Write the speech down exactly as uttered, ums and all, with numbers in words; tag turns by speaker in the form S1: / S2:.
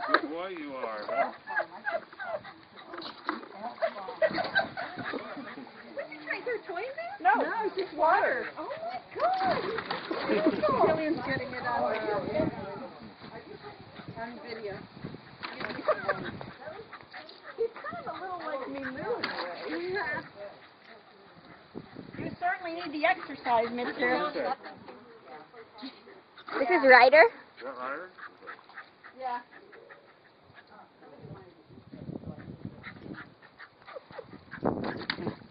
S1: Good boy you are, huh?
S2: Is there toys in?
S3: No, no, it's just water.
S2: Oh my God!
S3: Jillian's getting it on, uh, on video. He's kind of a little like me, Lou, in a way.
S2: You certainly need the exercise, mister.
S4: This is Ryder.
S1: Is that Ryder?
S3: Yeah.